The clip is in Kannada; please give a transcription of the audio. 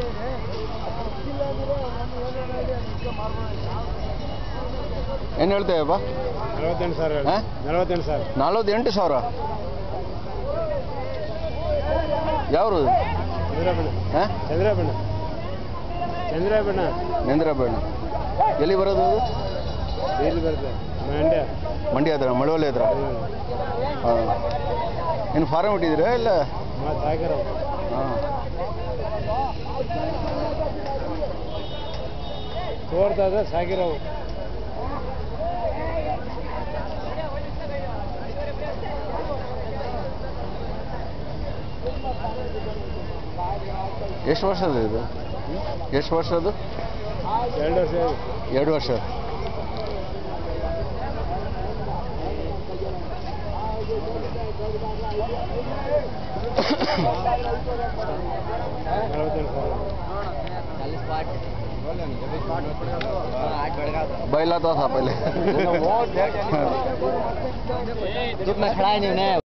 ಏನು ಹೇಳ್ತೇವಪ್ಪ? 48,000. 48,000. 48,000. ಯಾವರು? ಚಂದ್ರಬಣ್ಣ. ಚಂದ್ರಬಣ್ಣ. ಎಲ್ಲಿ ಬರೋದು ಅದು? ಎಲ್ಲಿ ಬರುತ್ತೆ? ಮಂಡ್ಯ ಹತ್ರ, ಮಳವಳ್ಳಿ ಹತ್ರ. ಹಾಂ. ಇನ್ನು ಫಾರಮ್ ಇಟ್ಟಿದ್ದೀರಾ ಇಲ್ಲ? ಹಾಂ. ತೋರ್ತದ ಸಾಕಿರವು. ಎಷ್ಟು ವರ್ಷದ ಇದು? ಎಷ್ಟು ವರ್ಷದ್ದು? 2 ವರ್ಷ. 2 ವರ್ಷ. बैला तो था पहले। धूप में खड़ा ही नहीं है।